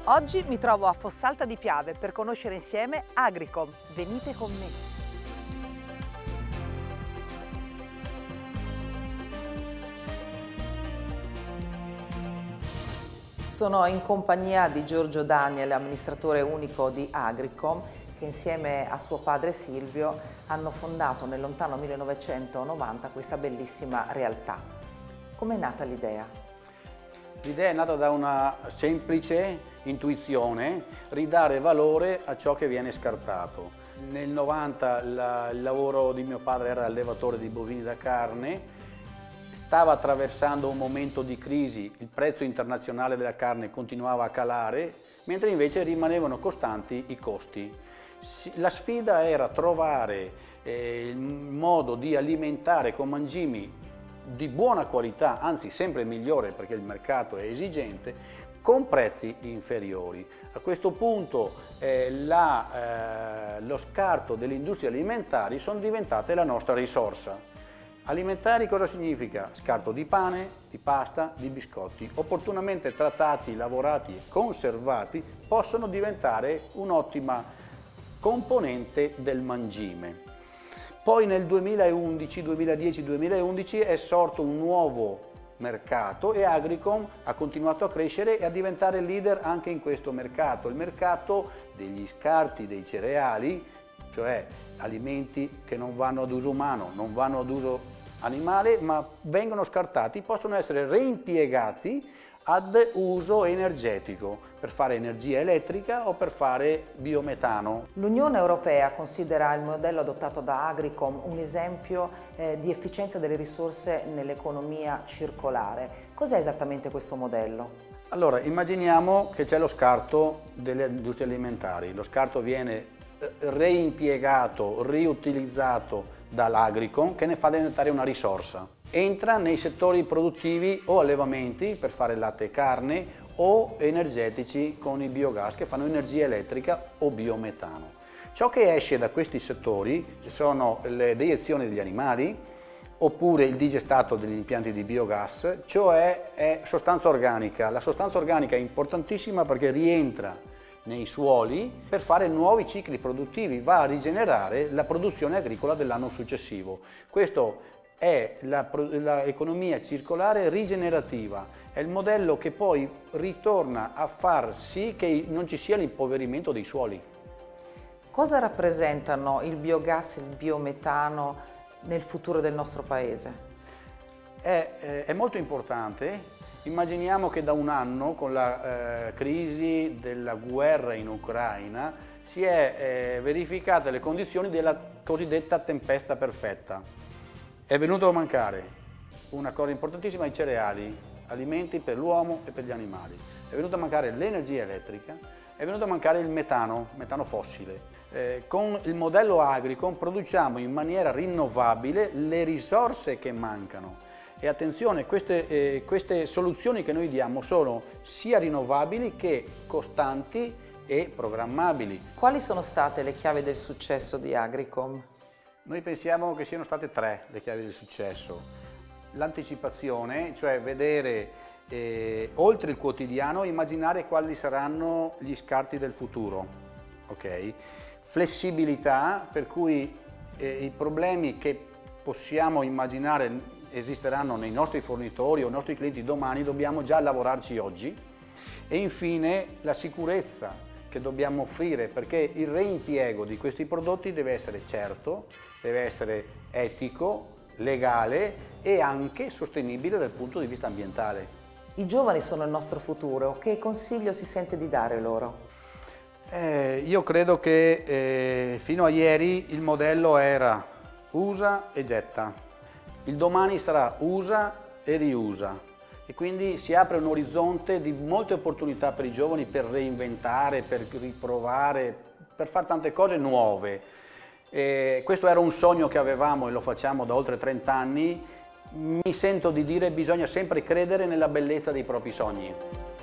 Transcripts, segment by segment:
Oggi mi trovo a Fossalta di Piave per conoscere insieme Agricom. Venite con me. Sono in compagnia di Giorgio Daniel, amministratore unico di Agricom, che insieme a suo padre Silvio hanno fondato nel lontano 1990 questa bellissima realtà. Com'è nata l'idea? L'idea è nata da una semplice intuizione: ridare valore a ciò che viene scartato. Nel 90 il lavoro di mio padre era allevatore di bovini da carne, stava attraversando un momento di crisi, il prezzo internazionale della carne continuava a calare, mentre invece rimanevano costanti i costi. La sfida era trovare il modo di alimentare con mangimi di buona qualità, anzi sempre migliore perché il mercato è esigente, con prezzi inferiori. A questo punto lo scarto delle industrie alimentari sono diventate la nostra risorsa. Alimentari cosa significa? Scarto di pane, di pasta, di biscotti. Opportunamente trattati, lavorati e conservati possono diventare un'ottima componente del mangime. Poi nel 2010-2011 è sorto un nuovo mercato e Agricom ha continuato a crescere e a diventare leader anche in questo mercato, il mercato degli scarti dei cereali, cioè alimenti che non vanno ad uso umano, non vanno ad uso animale, ma vengono scartati, possono essere reimpiegati ad uso energetico, per fare energia elettrica o per fare biometano. L'Unione Europea considera il modello adottato da Agricom un esempio di efficienza delle risorse nell'economia circolare. Cos'è esattamente questo modello? Allora, immaginiamo che c'è lo scarto delle industrie alimentari. Lo scarto viene reimpiegato, riutilizzato dall'Agricom, che ne fa diventare una risorsa. Entra nei settori produttivi o allevamenti per fare latte e carne o energetici con il biogas che fanno energia elettrica o biometano. Ciò che esce da questi settori sono le deiezioni degli animali oppure il digestato degli impianti di biogas, cioè è sostanza organica. La sostanza organica è importantissima perché rientra nei suoli per fare nuovi cicli produttivi, va a rigenerare la produzione agricola dell'anno successivo. Questo è l'economia circolare rigenerativa, è il modello che poi ritorna a far sì che non ci sia l'impoverimento dei suoli. Cosa rappresentano il biogas e il biometano nel futuro del nostro paese? È molto importante. Immaginiamo che da un anno, con la crisi della guerra in Ucraina, si è verificate le condizioni della cosiddetta tempesta perfetta. È venuto a mancare una cosa importantissima: i cereali, alimenti per l'uomo e per gli animali. È venuta a mancare l'energia elettrica, è venuto a mancare il metano fossile. Con il modello Agricom produciamo in maniera rinnovabile le risorse che mancano. E attenzione, queste soluzioni che noi diamo sono sia rinnovabili che costanti e programmabili. Quali sono state le chiavi del successo di Agricom? Noi pensiamo che siano state 3 le chiavi del successo. L'anticipazione, cioè vedere oltre il quotidiano, immaginare quali saranno gli scarti del futuro. Okay? Flessibilità, per cui i problemi che possiamo immaginare esisteranno nei nostri fornitori o nei nostri clienti domani, dobbiamo già lavorarci oggi. E infine la sicurezza che dobbiamo offrire, perché il reimpiego di questi prodotti deve essere certo, deve essere etico, legale e anche sostenibile dal punto di vista ambientale. I giovani sono il nostro futuro, che consiglio si sente di dare loro? Io credo che fino a ieri il modello era usa e getta. Il domani sarà usa e riusa e quindi si apre un orizzonte di molte opportunità per i giovani per reinventare, per riprovare, per fare tante cose nuove. Questo era un sogno che avevamo e lo facciamo da oltre 30 anni. Mi sento di dire che bisogna sempre credere nella bellezza dei propri sogni.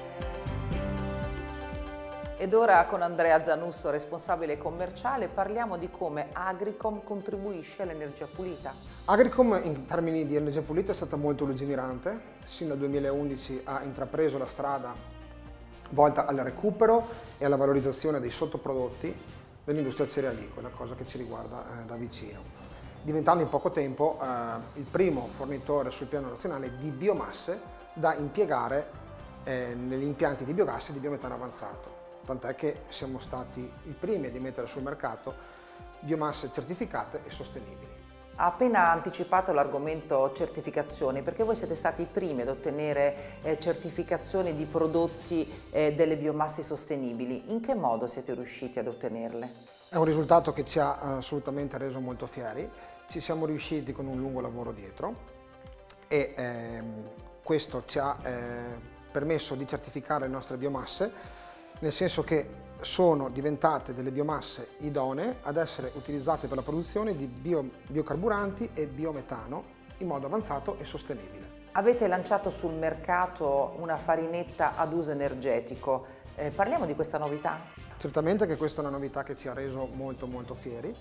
Ed ora con Andrea Zanusso, responsabile commerciale, parliamo di come Agricom contribuisce all'energia pulita. Agricom in termini di energia pulita è stata molto lungimirante. Sin dal 2011 ha intrapreso la strada volta al recupero e alla valorizzazione dei sottoprodotti dell'industria cerealicola, cosa che ci riguarda da vicino, diventando in poco tempo il primo fornitore sul piano nazionale di biomasse da impiegare negli impianti di biogas e di biometano avanzato, tant'è che siamo stati i primi a mettere sul mercato biomasse certificate e sostenibili. Ha appena anticipato l'argomento certificazioni, perché voi siete stati i primi ad ottenere certificazioni di prodotti delle biomasse sostenibili. In che modo siete riusciti ad ottenerle? È un risultato che ci ha assolutamente reso molto fieri, ci siamo riusciti con un lungo lavoro dietro e questo ci ha permesso di certificare le nostre biomasse, nel senso che sono diventate delle biomasse idonee ad essere utilizzate per la produzione di biocarburanti e biometano in modo avanzato e sostenibile. Avete lanciato sul mercato una farinetta ad uso energetico. Parliamo di questa novità? Certamente che questa è una novità che ci ha reso molto fieri.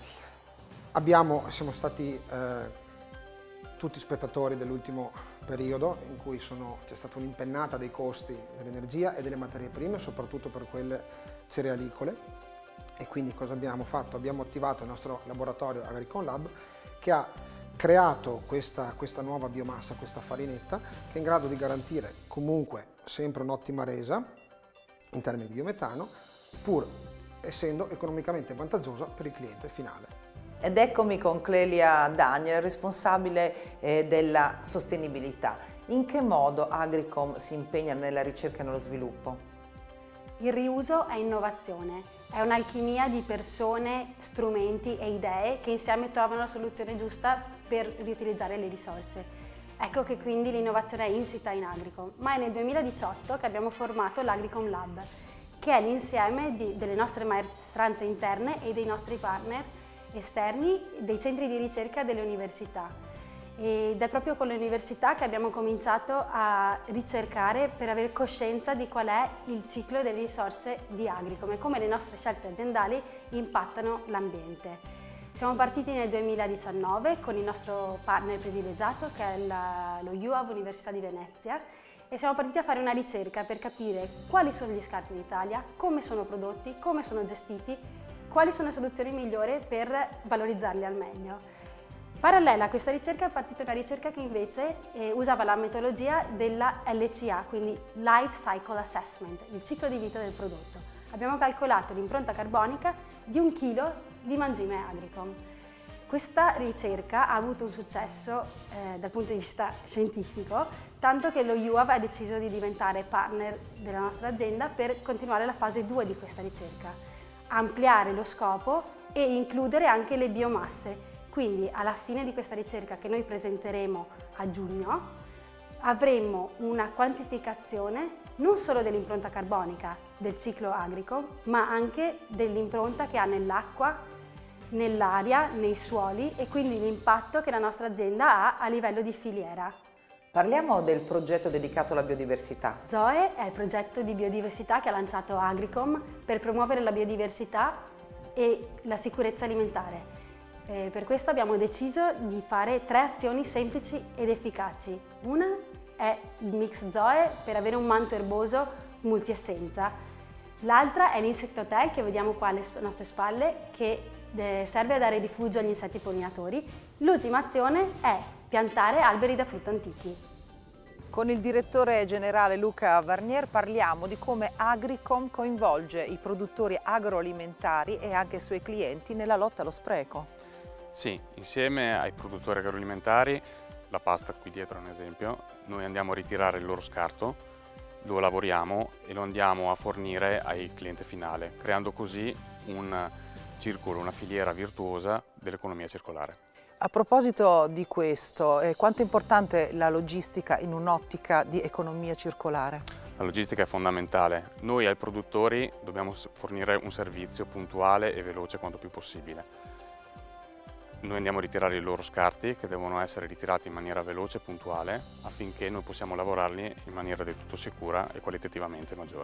Siamo stati tutti spettatori dell'ultimo periodo in cui c'è stata un'impennata dei costi dell'energia e delle materie prime, soprattutto per quelle cerealicole, e quindi cosa abbiamo fatto? Abbiamo attivato il nostro laboratorio Agricom Lab, che ha creato questa nuova biomassa, questa farinetta, che è in grado di garantire comunque sempre un'ottima resa in termini di biometano, pur essendo economicamente vantaggiosa per il cliente finale. Ed eccomi con Clelia Daniel, responsabile della sostenibilità. In che modo Agricom si impegna nella ricerca e nello sviluppo? Il riuso è innovazione, è un'alchimia di persone, strumenti e idee che insieme trovano la soluzione giusta per riutilizzare le risorse. Ecco che quindi l'innovazione è insita in Agricom, ma è nel 2018 che abbiamo formato l'Agricom Lab, che è l'insieme delle nostre maestranze interne e dei nostri partner esterni, dei centri di ricerca delle università. Ed è proprio con le università che abbiamo cominciato a ricercare per avere coscienza di qual è il ciclo delle risorse di Agricom e come le nostre scelte aziendali impattano l'ambiente. Siamo partiti nel 2019 con il nostro partner privilegiato, che è lo UAV Università di Venezia, e siamo partiti a fare una ricerca per capire quali sono gli scarti in Italia, come sono prodotti, come sono gestiti, quali sono le soluzioni migliori per valorizzarli al meglio. Parallela a questa ricerca è partita una ricerca che invece usava la metodologia della LCA, quindi Life Cycle Assessment, il ciclo di vita del prodotto. Abbiamo calcolato l'impronta carbonica di 1 chilo di mangime Agricom. Questa ricerca ha avuto un successo dal punto di vista scientifico, tanto che lo UAV ha deciso di diventare partner della nostra azienda per continuare la fase 2 di questa ricerca, ampliare lo scopo e includere anche le biomasse. Quindi alla fine di questa ricerca, che noi presenteremo a giugno, avremo una quantificazione non solo dell'impronta carbonica del ciclo Agricom, ma anche dell'impronta che ha nell'acqua, nell'aria, nei suoli e quindi l'impatto che la nostra azienda ha a livello di filiera. Parliamo del progetto dedicato alla biodiversità. ZOE è il progetto di biodiversità che ha lanciato Agricom per promuovere la biodiversità e la sicurezza alimentare. Per questo abbiamo deciso di fare 3 azioni semplici ed efficaci. Una è il mix ZOE per avere un manto erboso multiessenza. L'altra è l'Insect Hotel che vediamo qua alle nostre spalle, che serve a dare rifugio agli insetti pollinatori. L'ultima azione è piantare alberi da frutto antichi. Con il direttore generale Luca Varnier parliamo di come Agricom coinvolge i produttori agroalimentari e anche i suoi clienti nella lotta allo spreco. Sì, insieme ai produttori agroalimentari, la pasta qui dietro è un esempio, noi andiamo a ritirare il loro scarto, lo lavoriamo e lo andiamo a fornire al cliente finale, creando così un circolo, una filiera virtuosa dell'economia circolare. A proposito di questo, quanto è importante la logistica in un'ottica di economia circolare? La logistica è fondamentale. Noi ai produttori dobbiamo fornire un servizio puntuale e veloce quanto più possibile. Noi andiamo a ritirare i loro scarti, che devono essere ritirati in maniera veloce e puntuale, affinché noi possiamo lavorarli in maniera del tutto sicura e qualitativamente maggiore.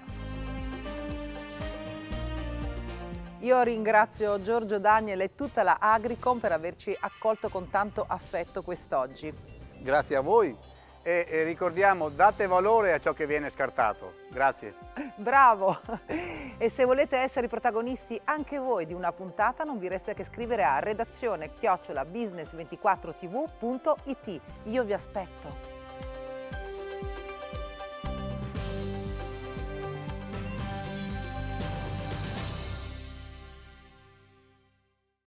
Io ringrazio Giorgio Daniel e tutta la Agricom per averci accolto con tanto affetto quest'oggi. Grazie a voi, e ricordiamo, date valore a ciò che viene scartato. Grazie. Bravo! E se volete essere i protagonisti anche voi di una puntata, non vi resta che scrivere a redazione@business24tv.it. Io vi aspetto.